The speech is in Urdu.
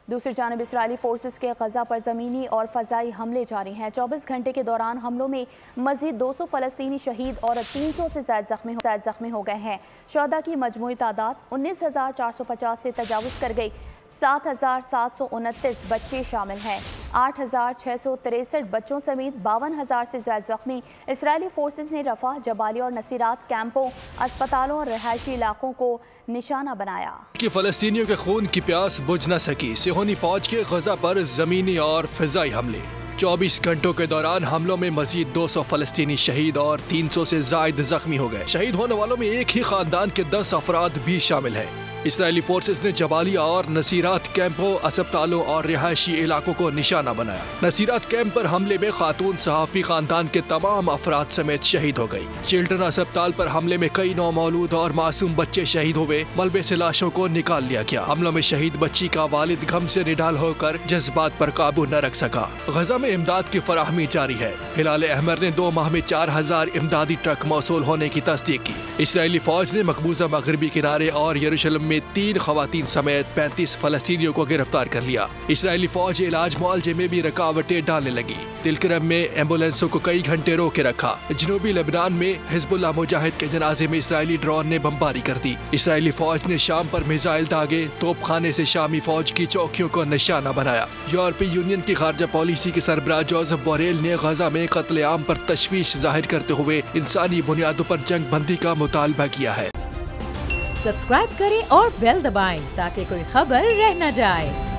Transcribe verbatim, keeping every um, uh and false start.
دوسری جانب اسرائیلی فورسز کے غزہ پر زمینی اور فضائی حملے جاری ہیں۔ چوبیس گھنٹے کے دوران حملوں میں مزید دو سو فلسطینی شہید اور تین سو سے زائد زخمی زخمی ہو گئے ہیں۔ شہداء کی مجموعی تعداد انیس ہزار چار سو پچاس سے تجاوز کر گئی۔ سات ہزار سات سو انتیس بچے شامل ہیں۔ آٹھ ہزار چھ سو تریسٹھ بچوں سمیت باون ہزار سے زائد زخمی۔ اسرائیلی فورسز نے رفح، جبالیہ اور نصیرات کیمپوں، اسپتالوں اور رہائشی علاقوں کو نشانہ بنایا۔ کہ فلسطینیوں کے خون کی پیاس بجھ نہ سکی، صہیونی فوج کے غزہ پر زمینی اور فضائی حملے۔ چوبیس گھنٹوں کے دوران حملوں میں مزید دو سو فلسطینی شہید اور تین سو سے زائد زخمی ہو گئے۔ شہید ہونے والوں میں ایک ہی خاندان کے دس افراد بھی شامل ہیں۔ اسرائیلی فورسز نے جبالیہ اور نصیرات کیمپوں، اسپتالوں اور رہائشی علاقوں کو نشانہ بنایا۔ نصیرات کیمپ پر حملے میں خاتون صحافی خاندان کے تمام افراد سمیت شہید ہو گئی۔ چلڈرن اسپتال پر حملے میں کئی نومولود اور معصوم بچے شہید ہوئے۔ ملبے سے لاشوں کو نکال لیا گیا۔ حملوں میں شہید بچی کا والد غم سے نڈال ہو کر جذبات پر قابو نہ رکھ سکا۔ غزہ میں امداد کی فراہمی جاری ہے۔ ہلال احمر نے دو ماہ میں چار ہزار امدادی ٹرک موصول ہونے کی تصدیق کی۔ اسرائیلی فوج نے مقبوضہ مغربی کنارے اور یروشلم میں تین خواتین سمیت پینتیس فلسطینیوں کو گرفتار کر لیا۔ اسرائیلی فوج علاج معالجے میں بھی رکاوٹیں ڈالنے لگی۔ تلکرم میں ایمبولینسوں کو کئی گھنٹے روک کے رکھا۔ جنوبی لبنان میں حزب اللہ مجاہد کے جنازے میں اسرائیلی ڈرون نے بمباری کر دی۔ اسرائیلی فوج نے شام پر میزائل داغے، توپ خانے سے شامی فوج کی چوکیوں کو نشانہ بنایا۔ یورپی یونین کی خارجہ پالیسی کے سربراہ جوزف بوریل نے غزہ میں قتل عام پر تشویش ظاہر کرتے ہوئے انسانی بنیادوں پر جنگ بندی کا مطالبہ کیا ہے۔ سبسکرائب کریں اور بیل دبائیں تاکہ کوئی خبر رہ نہ جائے۔